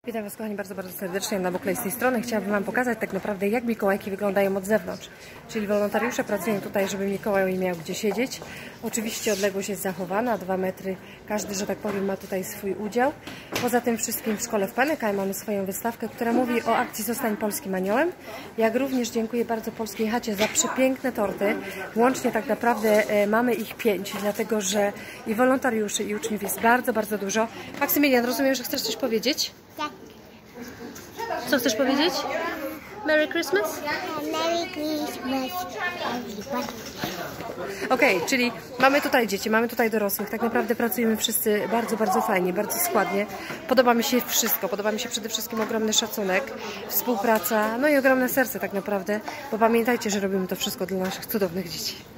Witam Was, kochani, bardzo, bardzo serdecznie na Buklej z tej strony. Chciałabym Wam pokazać tak naprawdę, jak Mikołajki wyglądają od zewnątrz. Czyli wolontariusze pracują tutaj, żeby Mikołaj miał gdzie siedzieć. Oczywiście odległość jest zachowana, 2 metry. Każdy, że tak powiem, ma tutaj swój udział. Poza tym wszystkim w szkole w Panekaj mamy swoją wystawkę, która mówi o akcji Zostań Polskim Aniołem. Jak również dziękuję bardzo Polskiej Chacie za przepiękne torty. Łącznie tak naprawdę mamy ich 5, dlatego że i wolontariuszy, i uczniów jest bardzo, bardzo dużo. Maksymilian, rozumiem, że chcesz coś powiedzieć? Tak. Co chcesz powiedzieć? Merry Christmas? Merry Christmas, everybody. Okej, czyli mamy tutaj dzieci, mamy tutaj dorosłych. Tak naprawdę pracujemy wszyscy bardzo, bardzo fajnie, bardzo składnie. Podoba mi się wszystko. Podoba mi się przede wszystkim ogromny szacunek, współpraca, no i ogromne serce tak naprawdę. Bo pamiętajcie, że robimy to wszystko dla naszych cudownych dzieci.